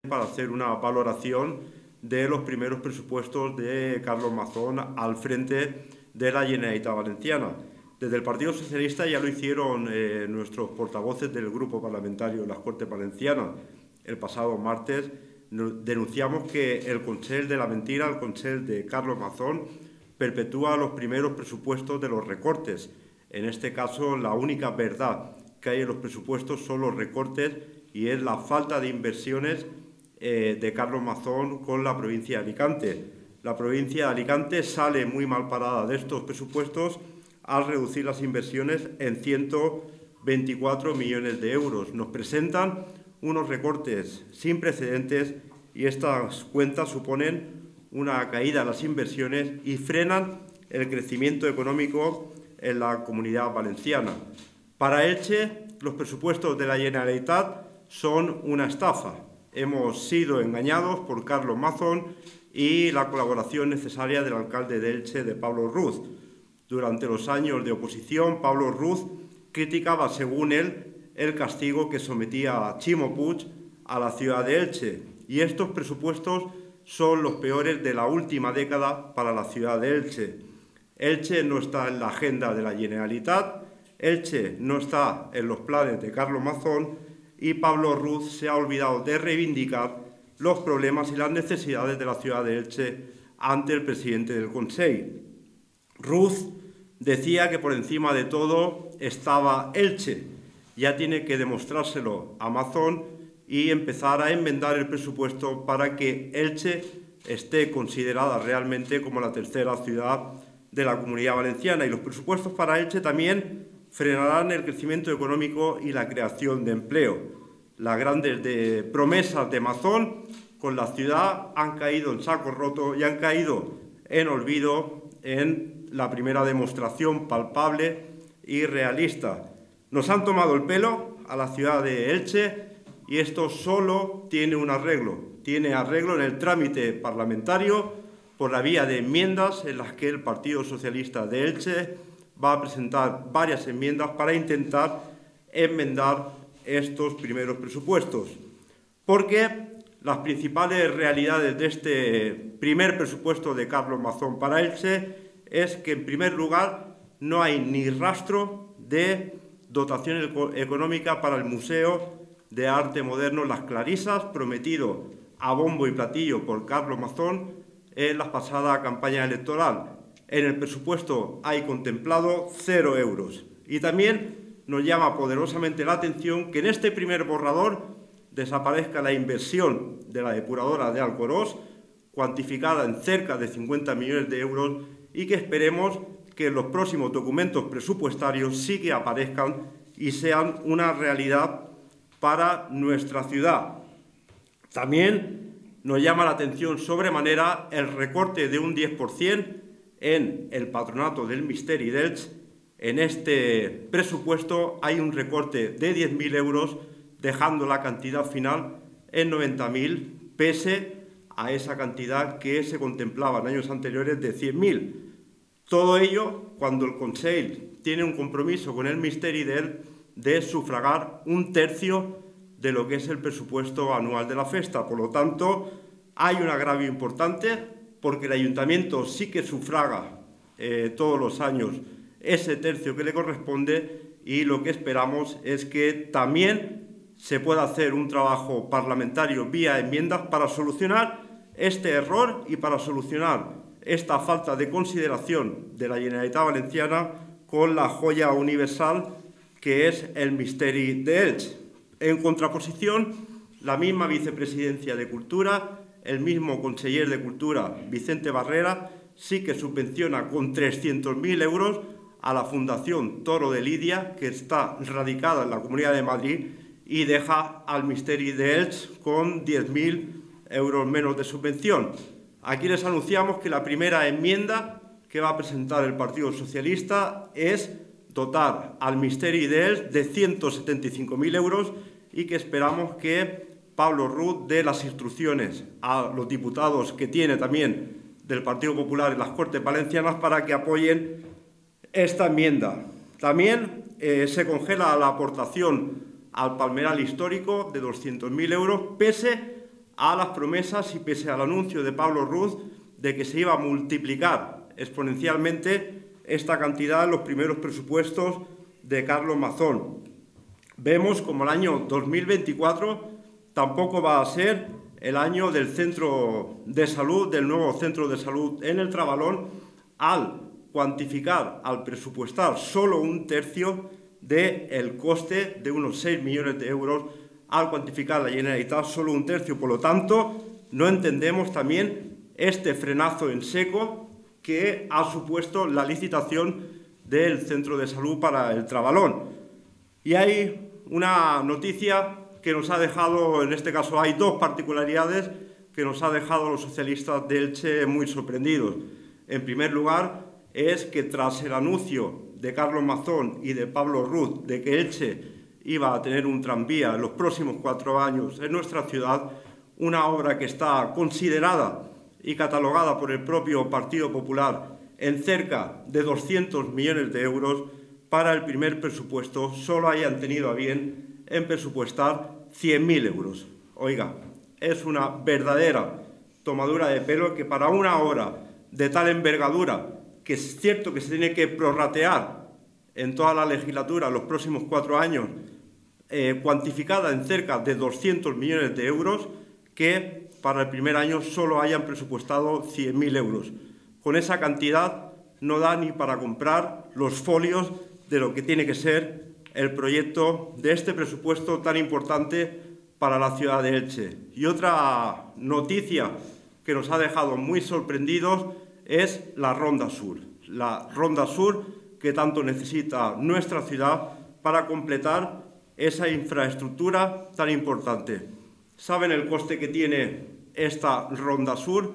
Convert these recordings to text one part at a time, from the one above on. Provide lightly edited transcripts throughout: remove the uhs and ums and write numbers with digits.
para hacer una valoración de los primeros presupuestos de Carlos Mazón al frente de la Generalitat Valenciana. Desde el Partido Socialista ya lo hicieron nuestros portavoces del Grupo Parlamentario de las Cortes Valencianas. El pasado martes denunciamos que el Consell de la Mentira, el Consell de Carlos Mazón, perpetúa los primeros presupuestos de los recortes. En este caso, la única verdad que hay en los presupuestos son los recortes y es la falta de inversiones de Carlos Mazón con la provincia de Alicante. La provincia de Alicante sale muy mal parada de estos presupuestos al reducir las inversiones en 124 millones de euros. Nos presentan unos recortes sin precedentes y estas cuentas suponen una caída de las inversiones y frenan el crecimiento económico en la Comunidad Valenciana. Para Elche, los presupuestos de la Generalitat son una estafa. Hemos sido engañados por Carlos Mazón y la colaboración necesaria del alcalde de Elche, de Pablo Ruz. Durante los años de oposición, Pablo Ruz criticaba, según él, el castigo que sometía a Ximo Puig a la ciudad de Elche. Y estos presupuestos son los peores de la última década para la ciudad de Elche. Elche no está en la agenda de la Generalitat, Elche no está en los planes de Carlos Mazón y Pablo Ruz se ha olvidado de reivindicar los problemas y las necesidades de la ciudad de Elche ante el presidente del Consell. Ruz decía que por encima de todo estaba Elche. Ya tiene que demostrárselo a Mazón y empezar a enmendar el presupuesto para que Elche esté considerada realmente como la tercera ciudad de la Comunidad Valenciana. Y los presupuestos para Elche también frenarán el crecimiento económico y la creación de empleo. Las grandes promesas de Mazón con la ciudad han caído en saco roto y han caído en olvido en la primera demostración palpable y realista. Nos han tomado el pelo a la ciudad de Elche y esto solo tiene un arreglo. Tiene arreglo en el trámite parlamentario por la vía de enmiendas en las que el Partido Socialista de Elche va a presentar varias enmiendas para intentar enmendar estos primeros presupuestos. Porque las principales realidades de este primer presupuesto de Carlos Mazón para Elche es que, en primer lugar, no hay ni rastro de dotación económica para el Museo de Arte Moderno Las Clarisas, prometido a bombo y platillo por Carlos Mazón en la pasada campaña electoral. En el presupuesto hay contemplado 0 euros. Y también nos llama poderosamente la atención que en este primer borrador desaparezca la inversión de la depuradora de Alcorós, cuantificada en cerca de 50 millones de euros, y que esperemos que en los próximos documentos presupuestarios sí que aparezcan y sean una realidad para nuestra ciudad. También nos llama la atención sobremanera el recorte de un 10% en el patronato del Misteri d'Elx. En este presupuesto hay un recorte de 10.000 euros, dejando la cantidad final en 90.000, pese a esa cantidad que se contemplaba en años anteriores de 100.000. Todo ello cuando el Consell tiene un compromiso con el Misteri d'Elx de sufragar un tercio de lo que es el presupuesto anual de la festa. Por lo tanto, hay un agravio importante porque el Ayuntamiento sí que sufraga todos los años ese tercio que le corresponde y lo que esperamos es que también se pueda hacer un trabajo parlamentario vía enmiendas para solucionar este error y para solucionar esta falta de consideración de la Generalitat Valenciana con la joya universal que es el Misteri d'Elx. En contraposición, la misma vicepresidencia de Cultura, el mismo conseller de Cultura, Vicente Barrera, sí que subvenciona con 300.000 euros a la Fundación Toro de Lidia, que está radicada en la Comunidad de Madrid, y deja al Misteri d'Elx con 10.000 euros menos de subvención. Aquí les anunciamos que la primera enmienda que va a presentar el Partido Socialista es dotar al Misteri d'Elx de 175.000 euros y que esperamos que Pablo Ruz dé las instrucciones a los diputados que tiene también del Partido Popular en las Cortes Valencianas para que apoyen esta enmienda. También se congela la aportación al Palmeral Histórico de 200.000 euros, pese a las promesas y pese al anuncio de Pablo Ruz de que se iba a multiplicar exponencialmente esta cantidad en los primeros presupuestos de Carlos Mazón. Vemos como el año 2024 tampoco va a ser el año del centro de salud, del nuevo centro de salud en el Trabalón, al cuantificar, al presupuestar solo un tercio del coste de unos 6 millones de euros, al cuantificar la Generalitat solo un tercio. Por lo tanto, no entendemos también este frenazo en seco que ha supuesto la licitación del centro de salud para el Trabalón. Y hay una noticia que nos ha dejado, en este caso hay dos particularidades que nos ha dejado a los socialistas de Elche muy sorprendidos. En primer lugar, es que tras el anuncio de Carlos Mazón y de Pablo Ruz de que Elche iba a tener un tranvía en los próximos 4 años en nuestra ciudad, una obra que está considerada y catalogada por el propio Partido Popular en cerca de 200 millones de euros, para el primer presupuesto solo hayan tenido a bien en presupuestar 100.000 euros. Oiga, es una verdadera tomadura de pelo que para una obra de tal envergadura, que es cierto que se tiene que prorratear en toda la legislatura los próximos 4 años, cuantificada en cerca de 200 millones de euros, que para el primer año solo hayan presupuestado 100.000 euros. Con esa cantidad no da ni para comprar los folios de lo que tiene que ser el proyecto de este presupuesto tan importante para la ciudad de Elche. Y otra noticia que nos ha dejado muy sorprendidos es la Ronda Sur. La Ronda Sur que tanto necesita nuestra ciudad para completar esa infraestructura tan importante. ¿Saben el coste que tiene esta Ronda Sur?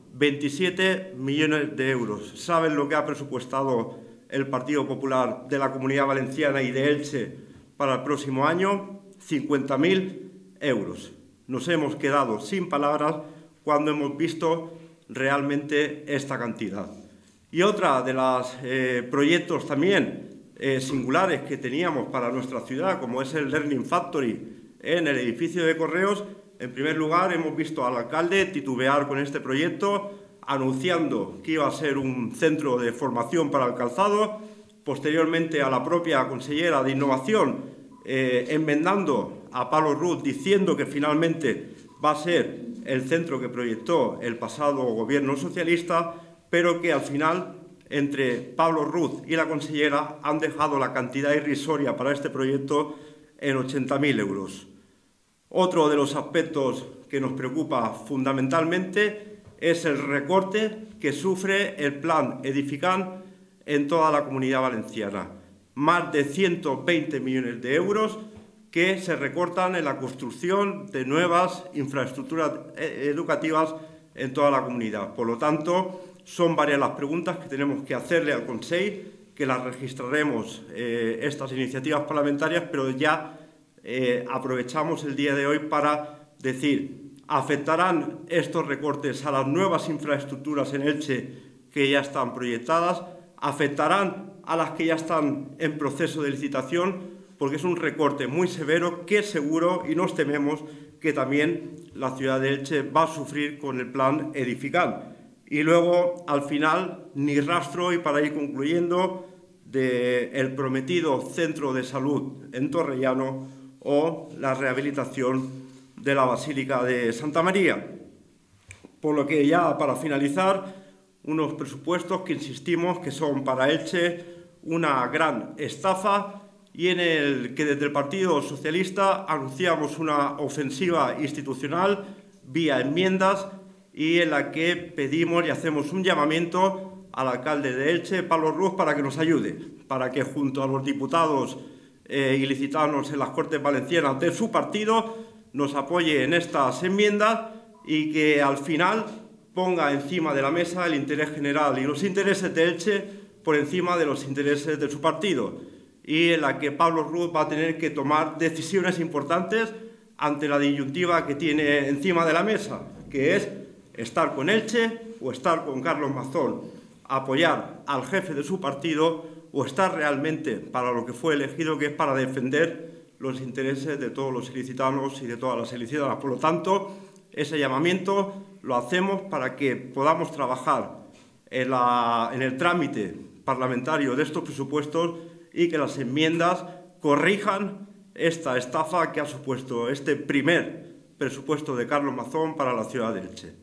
27 millones de euros. ¿Saben lo que ha presupuestado el Partido Popular de la Comunidad Valenciana y de Elche para el próximo año? 50.000 euros. Nos hemos quedado sin palabras cuando hemos visto realmente esta cantidad. Y otra de los proyectos también singulares que teníamos para nuestra ciudad, como es el Learning Factory en el edificio de Correos. En primer lugar, hemos visto al alcalde titubear con este proyecto, anunciando que iba a ser un centro de formación para el calzado. Posteriormente, a la propia consellera de Innovación, enmendando a Pablo Ruz, diciendo que finalmente va a ser el centro que proyectó el pasado gobierno socialista, pero que al final, entre Pablo Ruz y la consellera, han dejado la cantidad irrisoria para este proyecto en 80.000 euros. Otro de los aspectos que nos preocupa fundamentalmente es el recorte que sufre el plan Edifican en toda la Comunidad Valenciana. Más de 120 millones de euros que se recortan en la construcción de nuevas infraestructuras educativas en toda la comunidad. Por lo tanto, son varias las preguntas que tenemos que hacerle al Consell, que las registraremos estas iniciativas parlamentarias, pero ya aprovechamos el día de hoy para decir, ¿afectarán estos recortes a las nuevas infraestructuras en Elche que ya están proyectadas? ¿Afectarán a las que ya están en proceso de licitación? Porque es un recorte muy severo que seguro, y nos tememos, que también la ciudad de Elche va a sufrir con el plan Edifican. Y luego, al final, ni rastro, y para ir concluyendo, del prometido centro de salud en Torrellano o la rehabilitación de la Basílica de Santa María. Por lo que ya para finalizar, unos presupuestos que insistimos que son para Elche una gran estafa y en el que desde el Partido Socialista anunciamos una ofensiva institucional vía enmiendas y en la que pedimos y hacemos un llamamiento al alcalde de Elche, Pablo Ruz, para que nos ayude, para que junto a los diputados ilicitanos en las Cortes Valencianas de su partido nos apoye en estas enmiendas y que al final ponga encima de la mesa el interés general y los intereses de Elche por encima de los intereses de su partido, y en la que Pablo Ruz va a tener que tomar decisiones importantes ante la disyuntiva que tiene encima de la mesa, que es estar con Elche o estar con Carlos Mazón, apoyar al jefe de su partido o estar realmente para lo que fue elegido, que es para defender los intereses de todos los ilicitanos y de todas las ilicitanas. Por lo tanto, ese llamamiento lo hacemos para que podamos trabajar en el trámite parlamentario de estos presupuestos y que las enmiendas corrijan esta estafa que ha supuesto este primer presupuesto de Carlos Mazón para la ciudad de Elche.